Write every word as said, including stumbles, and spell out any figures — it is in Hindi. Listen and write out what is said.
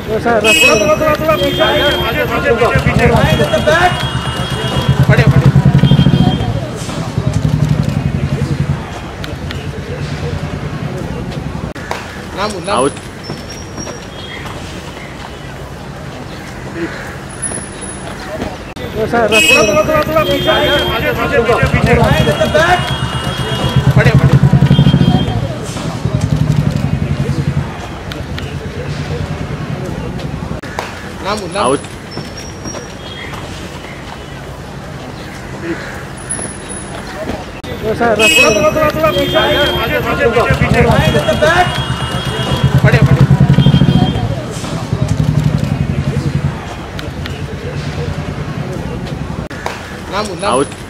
थोड़ा थोड़ा थोड़ा थोड़ा पीछे पीछे पीछे पीछे पड़े पड़े नाम नाम थोड़ा थोड़ा थोड़ा थोड़ा पीछे पीछे पीछे पीछे पड़े पड़े नाम नाम थोड़ा थोड़ा थोड़ा थोड़ा पीछे पीछे पीछे पीछे पड़े पड़े नाम नाम